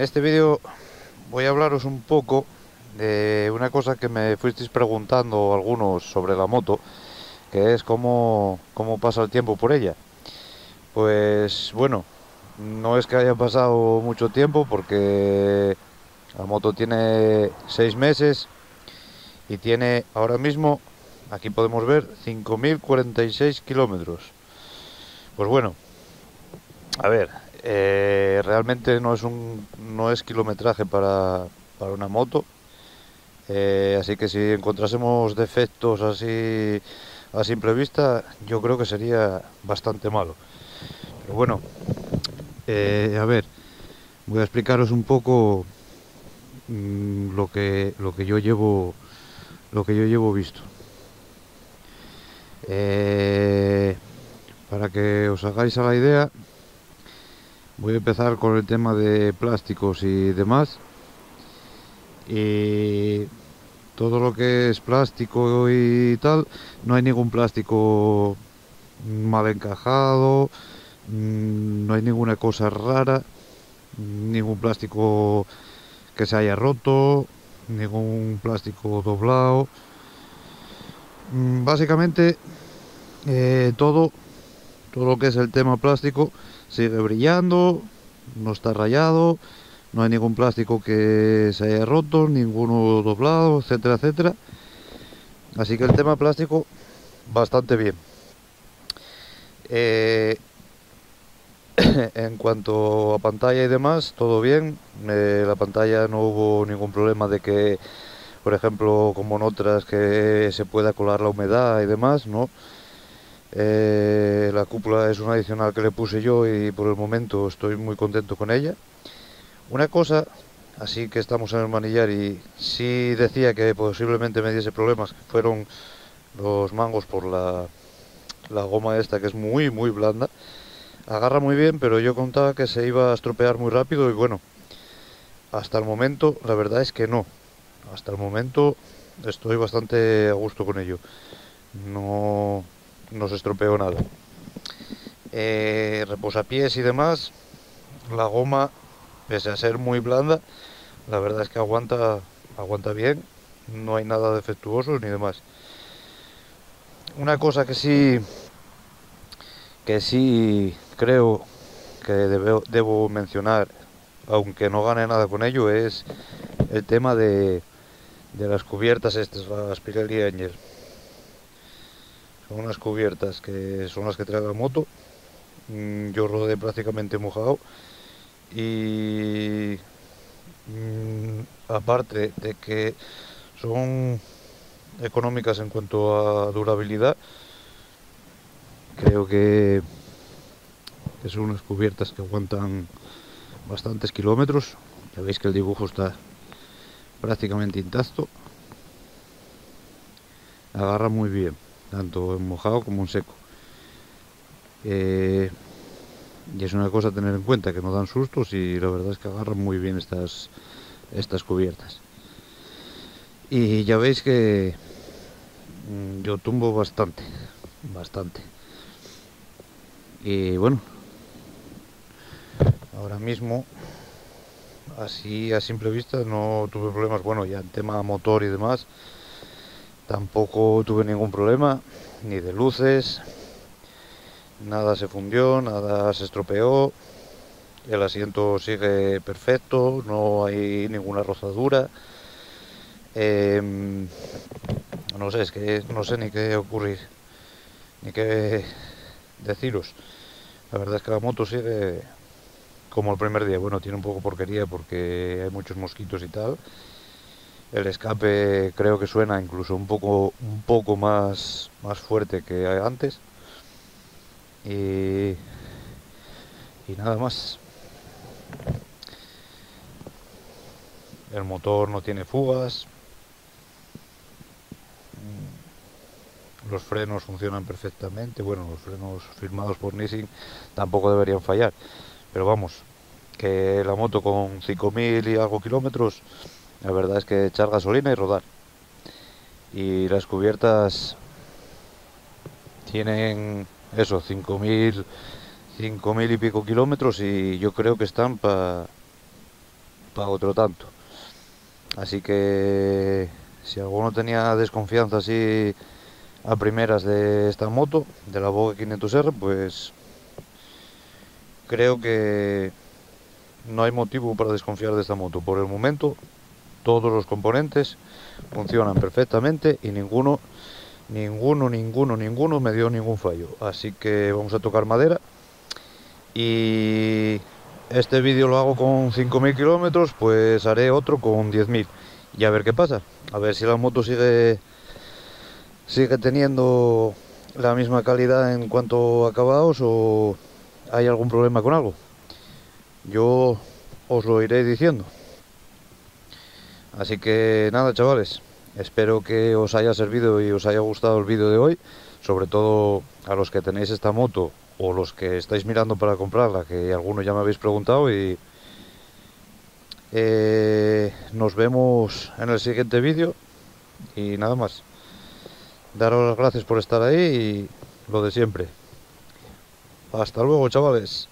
este vídeo voy a hablaros un poco de una cosa que me fuisteis preguntando algunos sobre la moto, que es cómo pasa el tiempo por ella. Pues bueno, no es que haya pasado mucho tiempo porque la moto tiene 6 meses y tiene ahora mismo, aquí podemos ver, 5.046 kilómetros. Pues bueno, a ver, realmente no es kilometraje para una moto. Así que si encontrásemos defectos así a simple vista, yo creo que sería bastante malo. Pero bueno, a ver, voy a explicaros un poco lo que yo llevo visto. Eh, para que os hagáis a la idea, voy a empezar con el tema de plásticos y demás. Y todo lo que es plástico y tal, no hay ningún plástico mal encajado, no hay ninguna cosa rara, ningún plástico que se haya roto, ningún plástico doblado. Básicamente todo lo que es el tema plástico sigue brillando, no está rayado, no hay ningún plástico que se haya roto, ninguno doblado, etcétera, etcétera. Así que el tema plástico bastante bien. Eh, En cuanto a pantalla y demás, todo bien. La pantalla no hubo ningún problema de que, por ejemplo, como en otras, que se pueda colar la humedad y demás, ¿no? La cúpula es un adicional que le puse yo y por el momento estoy muy contento con ella. Una cosa, así que estamos en el manillar y sí decía que posiblemente me diese problemas, que fueron los mangos por la goma esta que es muy blanda. Agarra muy bien, pero yo contaba que se iba a estropear muy rápido y bueno, hasta el momento la verdad es que no. Hasta el momento estoy bastante a gusto con ello. No, no se estropeó nada. Reposapiés y demás, la goma, pese a ser muy blanda, la verdad es que aguanta bien. No hay nada defectuoso ni demás. Una cosa que sí creo que debo mencionar, aunque no gane nada con ello, es el tema de las cubiertas estas, las Pirelli Angel. Son unas cubiertas que son las que trae la moto. Yo rodé prácticamente mojado y aparte de que son económicas en cuanto a durabilidad, creo que son unas cubiertas que aguantan bastantes kilómetros. Ya veis que el dibujo está prácticamente intacto. Agarra muy bien, tanto en mojado como en seco. Y es una cosa a tener en cuenta, que no dan sustos y la verdad es que agarran muy bien estas cubiertas. Y ya veis que yo tumbo bastante. Y bueno, ahora mismo, así a simple vista, no tuve problemas. Bueno, ya en tema motor y demás, tampoco tuve ningún problema, ni de luces, nada se fundió, nada se estropeó. El asiento sigue perfecto, no hay ninguna rozadura. No sé, es que no sé ni qué ocurrir, ni qué deciros. La verdad es que la moto sigue como el primer día. Bueno, tiene un poco porquería porque hay muchos mosquitos y tal. El escape creo que suena incluso un poco más fuerte que antes. Y, y nada más. El motor no tiene fugas. Los frenos funcionan perfectamente. Bueno, los frenos firmados por Nissin tampoco deberían fallar. Pero vamos, que la moto con 5.000 y algo kilómetros, la verdad es que echar gasolina y rodar. Y las cubiertas tienen eso, 5.000 y pico kilómetros y yo creo que están para otro tanto. Así que si alguno tenía desconfianza así a primeras de esta moto, de la Vogue 500R, pues creo que no hay motivo para desconfiar de esta moto. Por el momento, todos los componentes funcionan perfectamente y ninguno me dio ningún fallo. Así que vamos a tocar madera. Y este vídeo lo hago con 5.000 kilómetros, pues haré otro con 10.000 y a ver qué pasa. A ver si la moto sigue teniendo la misma calidad en cuanto a acabados o hay algún problema con algo. Yo os lo iré diciendo. Así que nada, chavales, espero que os haya servido y os haya gustado el vídeo de hoy, sobre todo a los que tenéis esta moto o los que estáis mirando para comprarla, que algunos ya me habéis preguntado. Y nos vemos en el siguiente vídeo y nada más. Daros las gracias por estar ahí y lo de siempre. Hasta luego, chavales.